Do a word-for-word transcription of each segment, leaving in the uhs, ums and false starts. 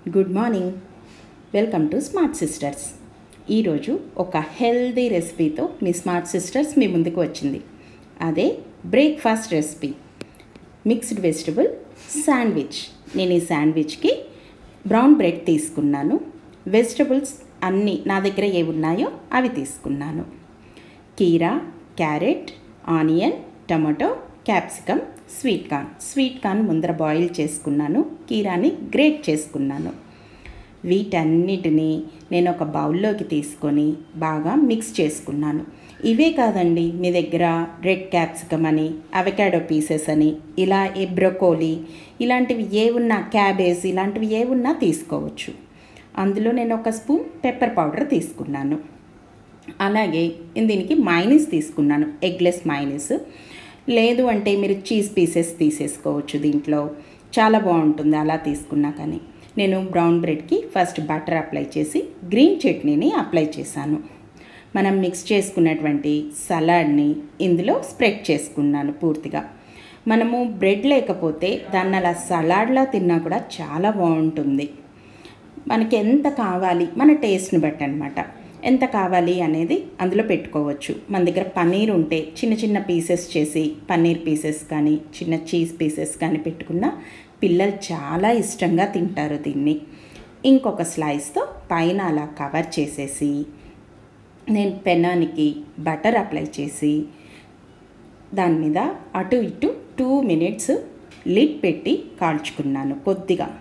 Good morning. Welcome to smart sisters. ఈరోజు ఒక healthy రెసిపీతో మీ స్మార్ట్ సిస్టర్స్ మీ ముందుకు వచ్చింది. అదే breakfast recipe, mixed vegetable sandwich. నేను ఈ శాండ్విచ్కి బ్రౌన్ బ్రెడ్ తీసుకున్నాను. వెజిటబుల్స్ అన్నీ నా దగ్గర ఏ ఉన్నాయో అవి తీసుకున్నాను. కీరా, carrot, onion, tomato, capsicum, sweet corn. Sweet corn ముందర బాయిల్ చేసుకున్నాను. కీరాని గ్రేట్ చేసుకున్నాను. వీటన్నిటిని నేను ఒక బౌల్లోకి తీసుకొని బాగా మిక్స్ చేసుకున్నాను. ఇవే కాదండి, మీ దగ్గర రెడ్ క్యాప్సికమ్ అని, అవకాడో పీసెస్ అని, ఇలా ఏ బ్రొకోలీ ఇలాంటివి ఏ ఉన్నా, క్యాబేజ్ ఇలాంటివి ఏ ఉన్నా తీసుకోవచ్చు. అందులో నేను ఒక స్పూన్ పెప్పర్ పౌడర్ తీసుకున్నాను. అలాగే దీనికి మైనీస్ తీసుకున్నాను, ఎగ్లెస్ మైనీస్. లేదు అంటే మీరు చీజ్ పీసెస్ తీసేసుకోవచ్చు. దీంట్లో చాలా బాగుంటుంది అలా తీసుకున్నా. కానీ నేను బ్రౌన్ బ్రెడ్కి ఫస్ట్ బటర్ అప్లై చేసి గ్రీన్ చట్నీని అప్లై చేశాను. మనం మిక్స్ చేసుకున్నటువంటి సలాడ్ని ఇందులో స్ప్రెడ్ చేసుకున్నాను పూర్తిగా. మనము బ్రెడ్ లేకపోతే దాన్ని అలా సలాడ్లా తిన్నా కూడా చాలా బాగుంటుంది. మనకి ఎంత కావాలి మన టేస్ట్ని బట్టి అనమాట, ఎంత కావాలి అనేది అందులో పెట్టుకోవచ్చు. మన దగ్గర పన్నీర్ ఉంటే చిన్న చిన్న పీసెస్ చేసి పన్నీర్ పీసెస్ కానీ చిన్న చీజ్ పీసెస్ కానీ పెట్టుకున్న పిల్లలు చాలా ఇష్టంగా తింటారు దీన్ని. ఇంకొక స్లైస్తో పైన అలా కవర్ చేసేసి నేను పెనానికి బటర్ అప్లై చేసి దాని మీద అటు ఇటు టూ మినిట్స్ లిడ్ పెట్టి కాల్చుకున్నాను కొద్దిగా.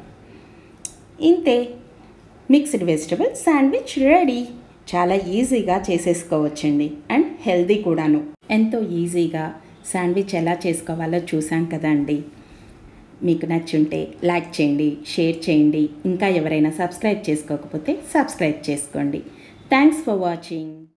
ఇంతే, మిక్స్డ్ వెజిటబుల్ శాండ్విచ్ రెడీ. చాలా ఈజీగా చేసేసుకోవచ్చండి, అండ్ హెల్దీ కూడాను. ఎంతో ఈజీగా శాండ్విచ్ ఎలా చేసుకోవాలో చూసాం కదండి. మీకు నచ్చుంటే లైక్ చేయండి, షేర్ చేయండి. ఇంకా ఎవరైనా సబ్స్క్రైబ్ చేసుకోకపోతే సబ్స్క్రైబ్ చేసుకోండి. Thanks for watching.